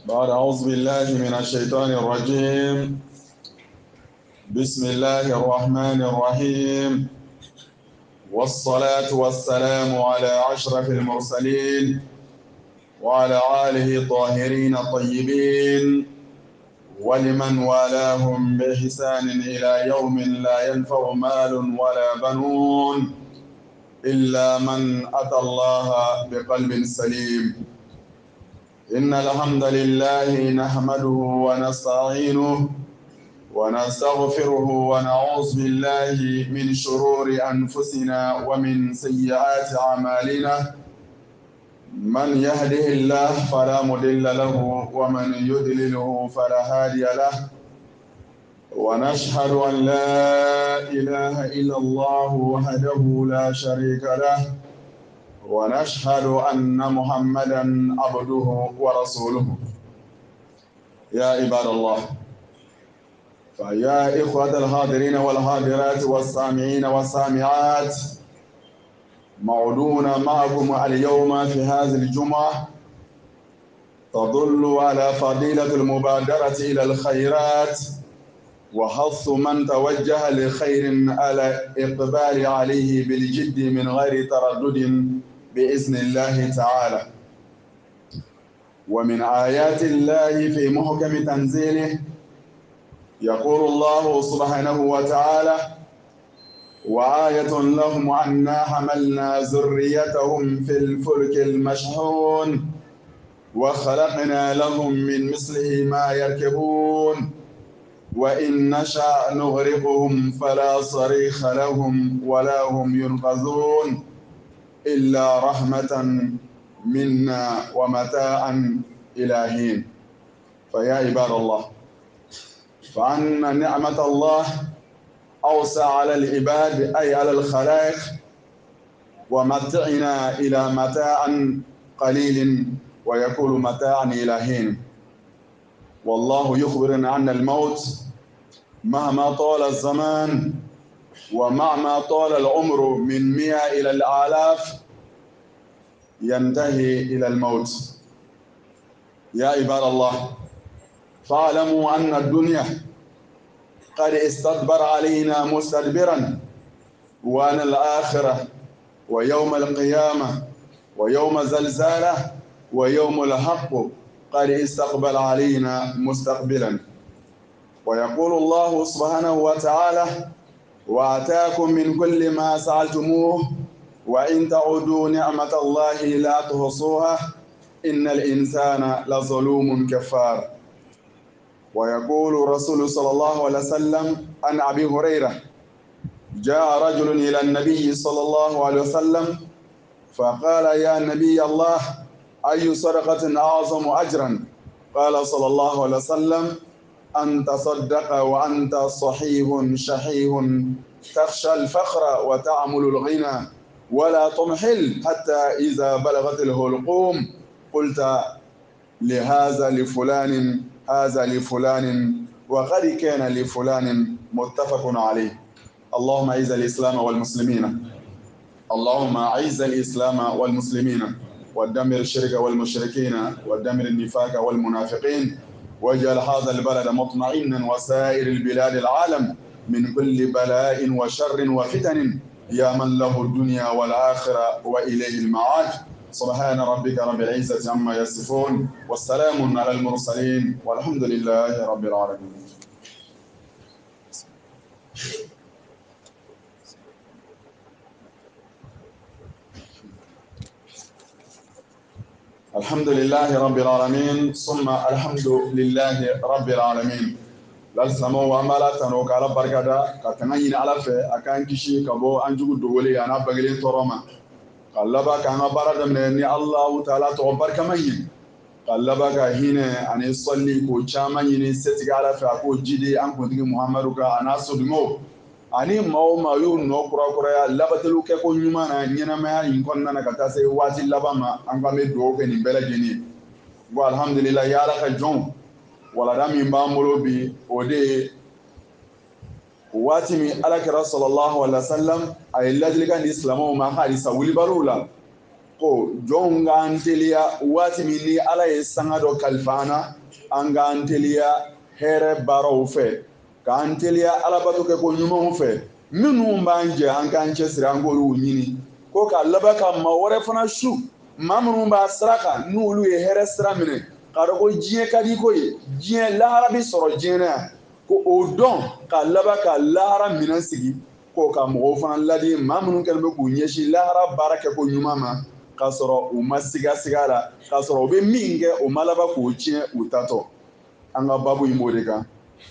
بعد أعوذ بالله من الشيطان الرجيم. بسم الله الرحمن الرحيم، والصلاة والسلام على أشرف المرسلين وعلى آله الطاهرين الطيبين ولمن والاهم بإحسان إلى يوم لا ينفع مال ولا بنون إلا من أتى الله بقلب سليم. إن الحمد لله نحمده ونستعينه ونستغفره ونعوذ بالله من شرور أنفسنا ومن سيئات أعمالنا. من يهده الله فلا مضل له ومن يضلله فلا هادي له، ونشهد أن لا إله إلا الله وحده لا شريك له، ونشهد أن محمدا عبده ورسوله. يا عباد الله، فيا إخوة الحاضرين والحاضرات والسامعين والسامعات، موعودنا معكم اليوم في هذه الجمعة تدل على فضيلة المبادرة إلى الخيرات وحث من توجه لخير على إقبال عليه بالجد من غير تردد بإذن الله تعالى. ومن آيات الله في محكم تنزيله يقول الله سبحانه وتعالى: وآية لهم أنا حملنا ذريتهم في الفلك المشحون وخلقنا لهم من مثله ما يركبون وإن نشأ نغرقهم فلا صريخ لهم ولا هم ينقذون إلا رحمة منا ومتاعا إلى حين. فيا عباد الله، فأن نعمة الله أوسع على العباد أي على الخلائق، ومتعنا إلى متاع قليل ويكون متاعا إلى حين. والله يخبرنا أن الموت مهما طال الزمان ومهما طال العمر من 100 إلى الآلاف ينتهي إلى الموت. يا عباد الله، فاعلموا أن الدنيا قد استدبر علينا مستدبرا، وأن الآخرة ويوم القيامة ويوم زلزالة ويوم الحق قد استقبل علينا مستقبلا. ويقول الله سبحانه وتعالى: وآتاكم من كل ما سألتموه وإن تعودوا نعمة الله لا تحصوها إن الإنسان لظلوم كفار. ويقول الرسول صلى الله عليه وسلم عن أبي هريرة: جاء رجل إلى النبي صلى الله عليه وسلم فقال: يا نبي الله، أي صدقة أعظم أجرا؟ قال صلى الله عليه وسلم: أن تصدق وأنت صحيح شحيح تخشى الفقر وتعمل الغنى ولا تمحل حتى إذا بلغت الحلقوم قلت لهذا لفلان هذا لفلان وقد كان لفلان. متفق عليه. اللهم أعز الإسلام والمسلمين، اللهم أعز الإسلام والمسلمين ودمر الشرك والمشركين ودمر النفاق والمنافقين، واجعل هذا البلد مطمئنا وسائر البلاد العالم من كل بلاء وشر وفتن، يا من له الدنيا والآخرة وإليه المعاد. سبحان ربك رب العزة عما يصفون والسلام على المرسلين والحمد لله رب العالمين. الحمد لله رب العالمين ثم الحمد لله رب العالمين. lalsamo wa mala tano kala barkada ka tanga yin ala fe akan kishi kabo anjugu dogole ana bagele toroma kallaba ka ma barada ni Allah taala to barka mayin kallaba ka hine ani salli ko chama yin seti ala fe ko jide an ko digi muhammadu ka ana sudmo ani maw mayu no kura kura ya labatelu ke ko nyuma na nyina ma yin konna na kata sai wati labama an ba me do ke ni bela jeni wa alhamdulillah ya ala ka jon wala da min b'an bolo bi o de ye waati min alakira sallallahu alaihi wasallam a ye ladilikan di silamɛw ma halisa wulibaliw la ko jɔnw k'an teliya waati min ni ala ye sanga dɔ kalifa an na an k'an teliya hɛrɛ baaraw fɛ k'an teliya alabato kɛ ko ɲumanw fɛ minnu b'an jɛ an k'an cɛsiri an k'olu ɲini ko ka laban ka maa wɛrɛ fana su maa minnu b'a sira kan n'olu ye hɛrɛ sira minɛ k'a dɔn ko diɲɛ ka di ko ye diɲɛ lahara bi sɔrɔ diɲɛ na yan ko o dɔn ka laban ka lahara minɛn sigi ko ka mɔgɔw fana ladi maa minnu kɛlen bɛ k'u ɲɛsin lahara baara kɛ ko ɲuman ma k'a sɔrɔ u ma siga siga la k'a sɔrɔ u bɛ min kɛ o ma laban k'o tiɲɛ u tatɔ an ka babu in b'o de kan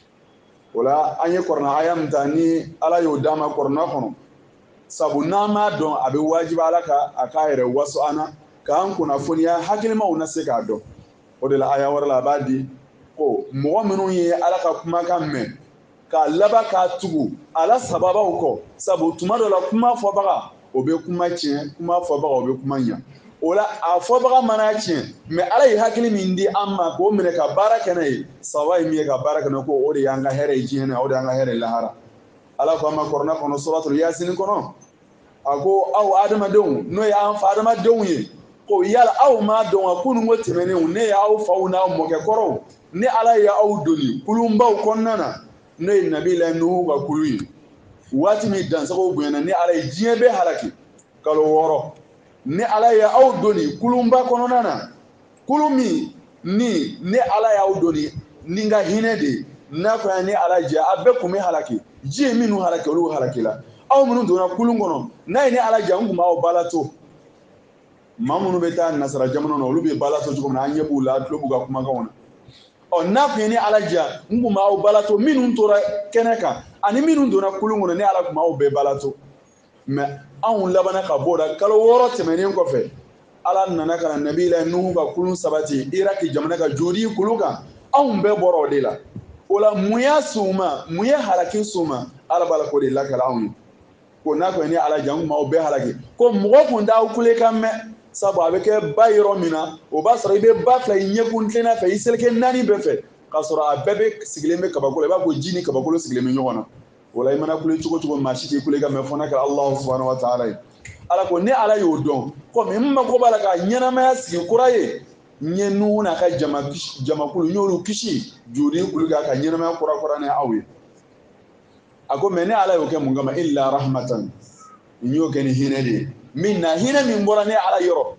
o la an ye kɔrɔna haya min ta ni ala y'o d'an ma kɔrɔna kɔnɔ sabu n'an m'a dɔn a bɛ wajibi ala ka a k'a yɛrɛ waso an na k'an kunnafoniya hakilimaw na se k'a dɔn o de la aya wɛrɛ la a b'a di ko mɔgɔ minnu ye ala ka kumakan mɛn k'a laban k'a tugu ala sababaw kɔ sabu tuma dɔ la kuma fɔbaga o bɛ kuma tiɲɛ kuma fɔbaga o bɛ kuma ɲɛ o la a fɔbaga mana tiɲɛ mɛ ala ye hakili min di an ma k'o minɛ ka baara kɛ n'a ye sababa ye min ye ka baara kɛ n'a ye ko o de y'an ka hɛrɛ ye diɲɛ na o de y'an ka hɛrɛ ye lahara ala ko an ma kɔrɔna kɔnɔ suratul yasin kɔnɔ a ko aw adamadenw n'o ye an fa adamadenw ye ko yala aw m'a dɔn wa kunun ko tɛmɛnenw ne y'aw faw n'aw mɔkɛkɔrɔw ni ala ye aw doni kulunbaw kɔnɔna na n'o ye nabila nuhu ka kulu ye waati min dansagow bonyana ni ala ye diɲɛ bɛɛ halaki kalo 6 ni ala ye aw doni kulunba kɔnɔna na kulu min ni ala y'aw doni ni n ka hinɛ de n'a fɔra ni ala jɛ a bɛɛ kun bɛ halaki ji ye minnu halaki olu halakila aw minnu donna kulun kɔnɔ n'a ye ni ala jɛ an kun b'aw bala to maa minnu bɛ taa nasara jamana na olu bɛ bala to cogo min na an ɲɛ b'u la tulo b'u ka kumakanw na n'a kun ye ni ala jɛ n kun b'aw bala to minnu tora kɛnɛ kan ani minnu donna kulun kɔnɔ ni ala kun b'aw bɛɛ bala to mɛ anw labanna ka bɔ o la kalo 6 tɛmɛnen kɔfɛ ala nana ka na nabila nuhu ka kulun sabati iraki jamana ka jodi kulu kan anw bɛɛ bɔra o de la o la mun y'a s'u ma mun ye halaki s'u ma ala b'a la k'o de lakala anw ye ko n'a kun ye ni ala jɛ an kun b'aw bɛɛ halaki ko mɔgɔ kun t'aw kulekan mɛn sabu a bɛ kɛ ba yɔrɔ min na o b'a sɔrɔ i bɛ ba fila i ɲɛkun tilenna fɛ i seleke 4 bɛɛ fɛ k'a sɔrɔ a bɛɛ bɛ sigilen bɛ kabakolo i b'a fɔ ji ni kabakolo sigilen bɛ ɲɔgɔn na o la i mana kule cogo cogo maa si tɛ kulekan mɛn fɔ n'a kɛra alahu subahanahu wa taala ye ala ko ni ala y'o dɔn komi n mako b'a la ka ɲɛnamaya sigi kura ye n ye nuhu n'a ka jamakulu n y'olu kisi jodi kulu kan ka ɲɛnamaya kura ni aw ye a ko mɛ ni ala y'o kɛ mun kama illa rahmatan n y'o kɛ ni hinɛ de ye min na hinɛ min bɔra ne ala yɔrɔ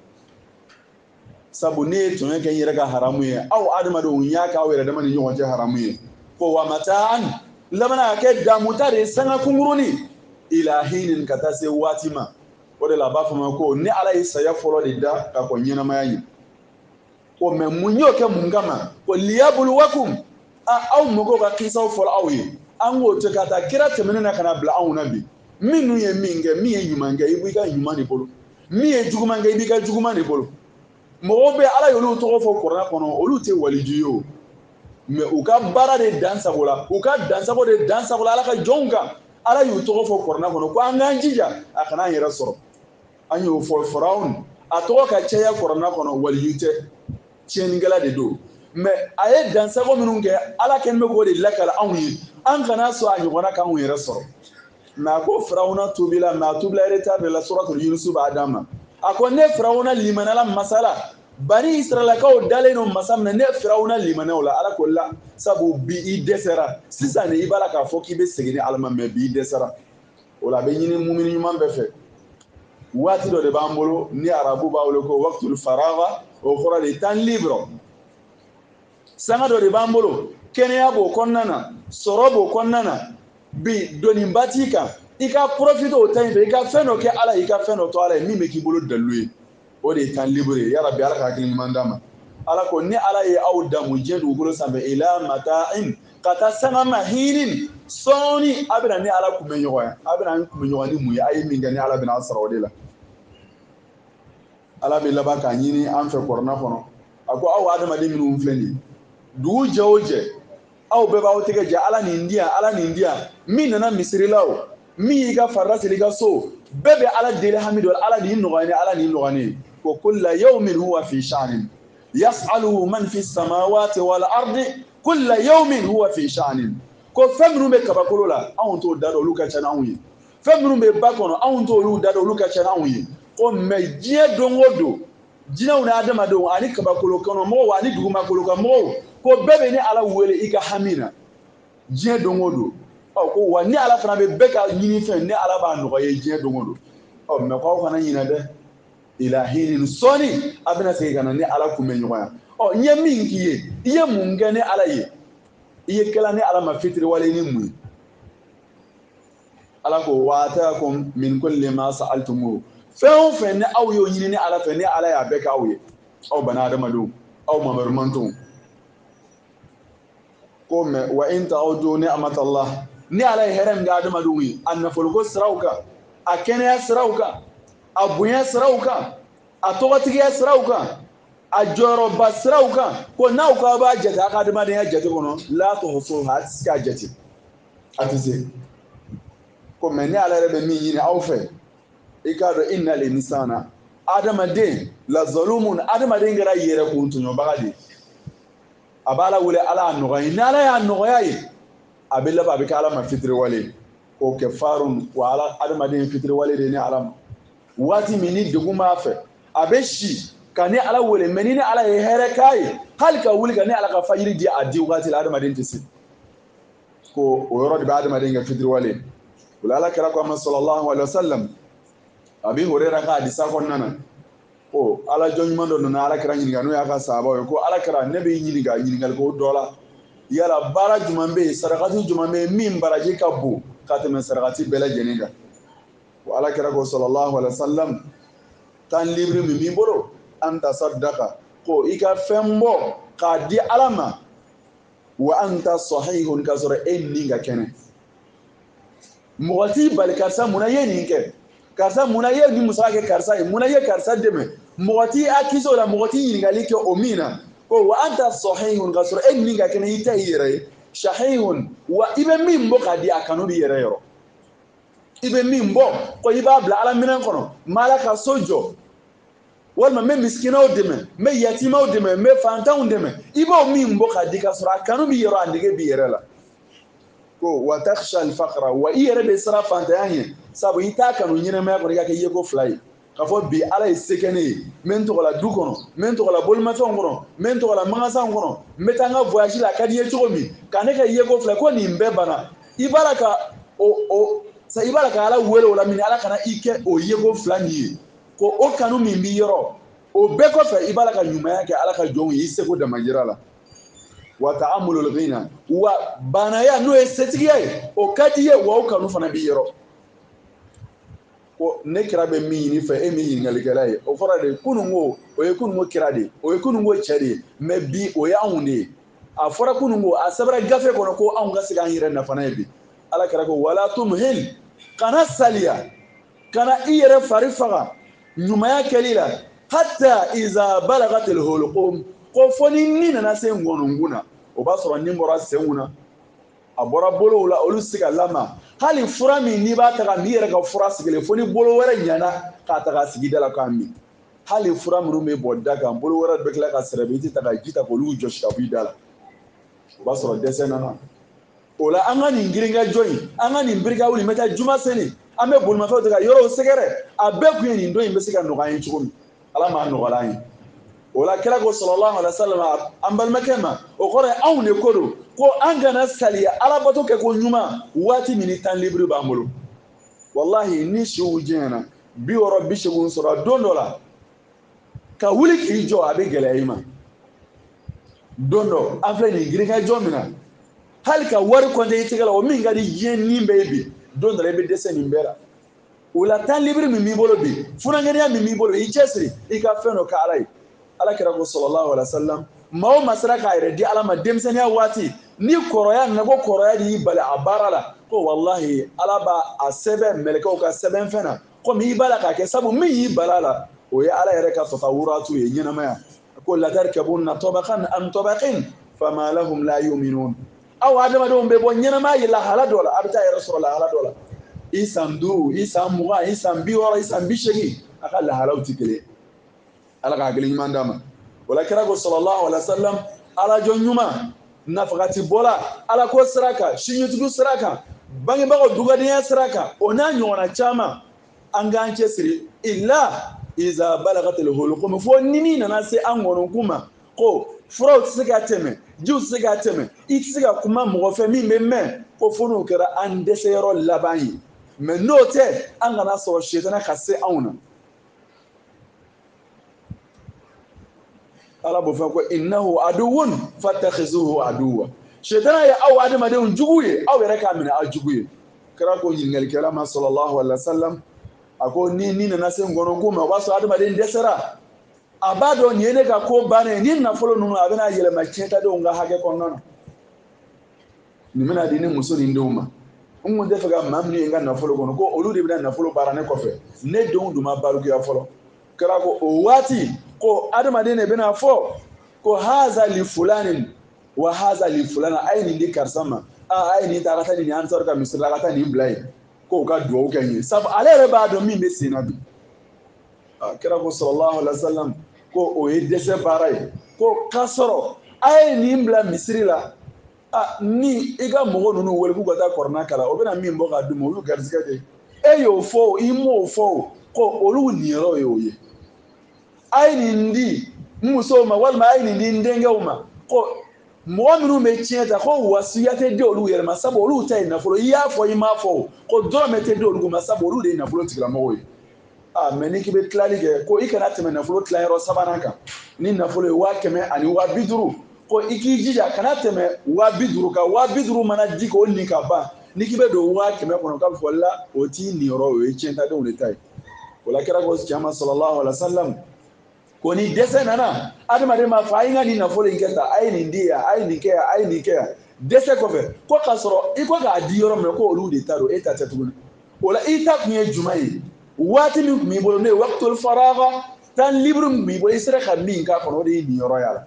sabu ne ye tɔɲɔ kɛ n yɛrɛ ka haramu ye aw adamadenw n y'a kɛ aw yɛrɛ dama ni ɲɔgɔn cɛ haramu ye ko wa mataan labana ka kɛ damuta de sanga kungurunin ila hinin ka taa se waati ma o de la a b'a fɔ ma ko ni ala ye saya fɔlɔ de da ka kɔn ɲɛnamaya ye ko mɛ mun y'o kɛ mun kama ko liyabluwakum aw mɔgɔw ka kisaw fɔlɔ aw ye an k'o to ka taa kira tɛmɛnen na ka na bila anw na bi minnu ye min kɛ min ye ɲuman kɛ i b'i ka ɲuman de bolo min ye juguman kɛ i b'i ka juguman de bolo mɔgɔw bɛ ala y'olu tɔgɔ fɔ kuranɛ kɔnɔ olu tɛ waliju ye o mɛ u ka baara de dansago la u ka dansago de dansago la ala ka jɔnw kan ala y'u tɔgɔ fɔ kuranɛ kɔnɔ ko an k'an jija a kana an yɛrɛ sɔrɔ an y'o fɔ Farawuna a tɔgɔ ka caya kuranɛ kɔnɔ waliyu tɛ tiɲɛnikɛla de don mɛ a ye dansago minnu kɛ ala kɛlen bɛ k'o de lakali anw ye an kana sɔn a ɲɔgɔnna k'anw yɛrɛ sɔrɔ mɛ a ko Farawuna tubila mɛ a tubila retard de la suratul Yunus b'a d'a ma a ko ne Farawuna limanala masala bani Israɛlakaw dalen no masa min na ne Farawuna limanaw la ala ko la sabu bi i dɛsɛra sisan de i b'a la k'a fɔ k'i bɛ segin ni ala ma mɛ bi i dɛsɛra o la a bɛ ɲini mumini ɲuman bɛɛ fɛ waati dɔ de b'an bolo ni arabu b'a wele ko waqtul faragha o kɔrɔ de temps libre sanga dɔ de b'an bolo kɛnɛya b'o kɔnɔna na sɔrɔ b'o kɔnɔna na bi dɔnniba t'i kan i ka profite o temps in fɛ i ka fɛn dɔ kɛ ala ye i ka fɛn dɔ to ala ye min bɛ k'i bolo dalilu ye o de ye temps libre ye yarabi ala ka hakili ɲuman d'a ma ala ko ni ala ye aw damu diɲɛ dugukolo sanfɛ ila mata'in ka taa sanga ma hinin sɔɔni a bɛna ni ala kun bɛ ɲɔgɔn ye a bɛna kun bɛ ɲɔgɔn ni mun ye a ye min kɛ ni ala bɛna sara o de la ala bɛ laban k'a ɲini an fɛ kuranɛ kɔnɔ a ko aw adamaden minnu filɛ nin ye dugu jɛ o jɛ aw bɛɛ b'aw tɛgɛ jɛ ala nin di yan ala nin di yan min nana misiri la o min y'i ka farida siri i ka so bɛɛ bɛ ala deli hami dɔ ala nin nɔgɔya ni ala nin nɔgɔya ne ko kulla yawmin huwa fi sha'nin yas'aluhu man fi samawati wal ardi kulla yawmin huwa fi sha'nin ko fɛn minnu bɛ kabakolo la anw t'o da dɔn olu ka ca n'anw ye fɛn minnu bɛ ba kɔnɔ anw t'olu da dɔn olu ka ca n'anw ye ko mɛ diɲɛ don o don jinɛw na adamadenw ani kabakolo kɔnɔ mɔgɔw ani dugumakolo kan mɔgɔw ko bɛɛ bɛ ni ala wele i ka hami na diɲɛ don o don ko wa ni ala fana bɛ bɛɛ ka ɲini fɛn ni ala b'a nɔgɔya diɲɛ don o don mɛ k'aw kana ɲinɛ dɛ ila hinin sɔɔni a bɛna segin ka na ni ala kun bɛ ɲɔgɔn ya n ye min k'i ye i ye mun kɛ ni ala ye i ye kɛla ni ala ma fitiriwale ni mun ye ala ko wa ataakum min kulli ma sa'altumuhu fɛn o fɛn ni aw y'o ɲini ni ala fɛ ni ala y'a bɛɛ kɛ aw ye aw bana adamadenw aw mamarumantonw ko mɛ wa in ta'udu ni'matallah ni ala ye hɛrɛ min kɛ adamadenw ye a nafoloko siraw kan a kɛnɛya siraw kan a bonya siraw kan a tɔgɔtigiya siraw kan a jɔyɔrɔba siraw kan ko n'aw k'aw b'a jate a ka adamadenya jate kɔnɔ la tuhsuha a tɛ se k'a jate a tɛ se ko mɛ ni ala yɛrɛ bɛ min ɲini aw fɛ i k'a dɔn inna l-insana adamaden la zalumun adamaden kɛra yɛrɛ kun tɔɲɔbaga de a b'a la wele ala y'a nɔgɔya ni ala y'a nɔgɔya ye a bɛ laban a bɛ kɛ ala ma fitiriwale k'o kɛ farun wa ala adamaden fitiriwale de ni ala ma waati min ni degun b'a fɛ a bɛ si ka ni ala wele mɛ ni ala ye hɛrɛ k'a ye hali ka wuli ka ni ala ka fajiri di a di waati la adamaden tɛ se ko o yɔrɔ de bɛ adamaden kɛ fitiriwale o la ala kɛra ko a ma sallallahu alaihi wasallam a bɛ hore k'a hadisa kɔnɔna na ko ala jɔn ɲuman dɔ nana ala kɛra ɲininka n'o y'a ka sahabaw ye ko ala kɛra ne bɛ ɲininka ɲininkali ko dɔ la yala baara jumɛn bɛ yen sarakati jumɛn bɛ yen min baraji ka bon ka tɛmɛ sarakati bɛɛ lajɛlen kan ko ala kɛra ko sallallahu alaihi wasallam tan libiri min b'i bolo an tasaddaka ko i ka fɛn bɔ k'a di ala ma wa anta sahihun ka sɔrɔ e ni ka kɛnɛ mɔgɔ t'i bali karisa munna ye nin kɛ karisa munna ye nin musaka kɛ karisa ye munna ye karisa dɛmɛ mɔgɔ t'i hakili o la mɔgɔ t'i ɲininkali kɛ o min na ko wa anta sahihun ka sɔrɔ e ni ka kɛnɛ i ta i yɛrɛ ye shahihun wa i bɛ min bɔ k'a di a kanu b'i yɛrɛ yɔrɔ i bɛ min bɔ ko i b'a bila ala minɛn kɔnɔ n bɛ ala ka so jɔ walima n bɛ misikinaw dɛmɛ n bɛ yatimaw dɛmɛ n bɛ fantanw dɛmɛ i b'o min bɔ k'a di ka sɔrɔ a kanu b'i yɔrɔ a nege b'i yɛrɛ la ko wa takhsha al-faqra wa i yɛrɛ bɛ siran fantanya ɲɛ sabu i t'a kanu ɲɛnɛmaya kɔnɔ i ka kɛ yeko fila ye k'a fɔ bi ala ye se kɛ ne ye n bɛ n tɔgɔ la du kɔnɔ n bɛ n tɔgɔ la bolimafɛnw kɔnɔ n bɛ n tɔgɔ la magasanw kɔnɔ n bɛ taa n ka voyage la a ka di n ye cogo min ka ne kɛ yeko fila ko nin bɛɛ banna i b'a la ka ala wele o la min ala kana i kɛ o yeko fila nin ye ko o kanu min b'i yɔrɔ o bɛɛ kɔfɛ i b'a la ka ɲumanya kɛ ala ka jɔnw ye i seko damajira la wa ta'ammulul ghina wa banaya n'o ye setigiya ye o ka di ye wa o kanu fana b'i yɔrɔ ko ne kira bɛ min ɲini fɛ e min ɲininkalikɛla ye o fɔra de kununko o ye kununko kira de ye o ye kununko cɛ de ye mɛ bi o ye anw de ye a fɔra kununko a sɛbɛnna gafe kɔnɔ ko anw ka se k'an yɛrɛ nafa n'a ye bi ala kɛra ko wala tumhil kana saliya kana i yɛrɛ fari faga ɲumanya kɛli la hatta iza balagatil hulqum ko fɔ ni nana se ŋɔnɔnkun na o b'a sɔrɔ ni bɔra senw na a bɔra bolow la olu se ka lama hali fura min n'i b'a ta ka n'i yɛrɛ ka fura sigilen fo ni bolo wɛrɛ ɲana k'a ta ka sigi da la k'a min hali fura minnu bɛ bɔ da kan bolo wɛrɛ bɛ tila ka sɛrɛbɛ i tɛ ta ka ji ta k'olu jɔsi ka bɔ i da la o b'a sɔrɔ dɛsɛ nana o la an ka nin girinkajɔ in an ka nin birika wuli n bɛ taa juma seli an bɛ bolimafɛnw ta ka yɔrɔw sɛgɛrɛ a bɛɛ kun ye nin don in bɛ se ka nɔgɔya an ye cogo min ala m'a nɔgɔya an ye o la kira ko sallallahu alaihi wasallam an balimakɛ ma o kɔrɔ ye anw de ko don ko an kana saliya alabato kɛ ko ɲuman waati min ni tan libiri b'an bolo wallahi ni siw jɛnyana 60-80 sɔrɔ don dɔ la ka wuli k'i jɔ a bɛ gɛlɛya i ma don dɔ an filɛ nin girinkajɔ min na hali ka wari kɔnte i tɛgɛ la o min ka di diɲɛ nin bɛɛ ye bi don dɔ la i bɛ dɛsɛ nin bɛɛ la o la tan libiri min b'i bolo bi funankɛnɛya min b'i bolo i cɛsiri i ka fɛn dɔ kɛ ala ye ala kɛra ko sallallahu alaihi wasallam maa o maa sera k'a yɛrɛ di ala ma denmisɛnniya waati ni kɔrɔya nana ko kɔrɔya de y'i bali a baara la ko wallahi ala b'a sɛbɛn mɛlɛkɛw ka sɛbɛn fɛn na komi i b'a la k'a kɛ sabu min y'i bala la o ye ala yɛrɛ ka tatawuratu ye ɲɛnamaya ko latarkabunna tabaqan an tabaqin fama lahum la yu'minun aw adamadenw bɛ bɔ ɲɛnamaya ye lahala dɔ la a bɛ taa yɛrɛ sɔrɔ lahala dɔ la i san 5 i san 20 i san 60 i san 80 a ka lahalaw tɛ kelen ala ka hakili ɲuman d'a ma wala kira ko sallallahu alaihi wasallam ala jɔn ɲuman nafagati bɔla ala ko sira kan sinjitigiw sira kan bangebagaw dugadenya sira kan o n'a ɲɔgɔnna caman an k'an cɛsiri illa iza balagatil hulqum fo ni min nana se an ŋɔnɔnkun ma ko furaw tɛ se ka tɛmɛ jiw tɛ se ka tɛmɛ i tɛ se ka kuma mɔgɔ fɛ min bɛ mɛn ko fo n'o kɛra an dɛsɛyɔrɔ laban ye mɛ n'o tɛ an kana sɔrɔ sitana ka se anw na ala b'o fɔ ko innahu aduwwun fattakhizuhu aduwwa sitana ye aw adamadenw jugu ye aw yɛrɛ k'a minɛ aw jugu ye kɛra ko ɲininkalikɛla ma sallallahu alaihi wasallam a ko ni nana se ŋɔnɔnkun ma o b'a sɔrɔ adamaden dɛsɛra a b'a dɔn nin ye ne ka ko bannen ni nafolo ninnu a bɛna yɛlɛma tiɲɛtadenw ka hakɛ kɔnɔna na nin bɛna di ne muso ni denw ma n kun tɛ fɛ ka maa minnu ye n ka nafolo kɔnɔ ko olu de bɛna nafolo baara ne kɔfɛ ne denw dun ma barokiya fɔlɔ kɛra ko o waati ko adamaden de bɛna fɔ ko haza li fulanin wa haza li fulana a ye nin di karisa ma a ye nin ta a ka taa nin ansar ka misiri la a ka taa nin bila yen k'o ka duwawu kɛ n ye sabu ale yɛrɛ b'a dɔn min bɛ sen na bi kɛra ko sallallahu alaihi wasallam ko o ye dɛsɛ baara ye ko k'a sɔrɔ a ye nin bila misiri la ni i ka mɔgɔ ninnu wele k'u ka taa kɔrɔna kala o bɛna min bɔ k'a d'u ma olu garisɛgɛ de e y'o fɔ i m'o fɔ ko olu niyɔrɔ ye o ye a ye nin di n musow ma walima a ye nin di n denkɛw ma ko mɔgɔ minnu bɛ tiɲɛ ta ko wasiya tɛ di olu yɛrɛ ma sabu olu ta ye nafolo i y'a fɔ i m'a fɔ ko dɔrɔmɛ tɛ di olu ma sabu olu de ye nafolo tigilamɔgɔw ye mɛ ni k'i bɛ tilali kɛ ko i kana tɛmɛ nafolo tilayɔrɔ sabanan kan ni nafolo ye 500 ani 50 ko i k'i jija kana tɛmɛ 50 kan 50 mana di k'o nin ka ban ni k'i bɛ don 100 kɔnɔ k'a fɔ la o t'i nin yɔrɔ o ye tiɲɛtadenw de ta ye o la kɛra ko cɛ ma sallallahu alaihi wasallam ko ni dɛsɛ nana adamaden b'a fɔ a ye n ka nin nafolo in kɛ tan a ye nin di yan a ye nin kɛ yan a ye nin kɛ yan dɛsɛ kɔfɛ ko k'a sɔrɔ i ko k'a di yɔrɔ min ko olu de ta don e ta tɛ tuguni o la i ta kun ye jumɛn ye waati min tun b'i bolo n'o ye waqtul faragha tan libre min tun b'i bolo i sera ka min k'a kɔnɔ o de ye nin yɔrɔ y'a la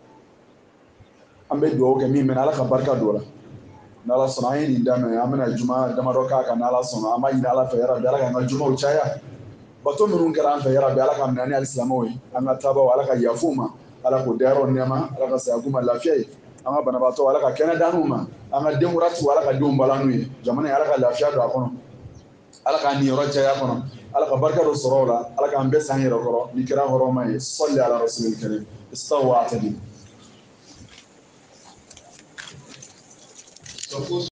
an bɛ dugawu kɛ min mɛna ala ka barika don o la n'ala sɔnna an ye nin daminɛ an bɛna juma damadɔ k'a kan n'ala sɔnna an b'a ɲini ala fɛ yarabi ala k'an ka jumaw caya bato minnu kɛra an fɛ yarabi ala ka minɛ ni alisilamɛw ye an ka taabaw ala ka yafu ma ala k'o dayɔrɔ nɛɛma ala ka saya k'u ma lafiya ye an ka banabaatɔ ala ka kɛnɛ d'an'u ma an ka denkuratigiw ala ka denw bala n'u ye jamana ye ala ka lafiya don a kɔnɔ ala k'an niyɔrɔ caya kɔnɔ ala ka barika dɔ sɔrɔ o la ala k'an bɛɛ san yɛrɛ kɔrɔ ni kɛra hɔrɔnma ye sɔli ala rasulil karim istawu wa'tadilu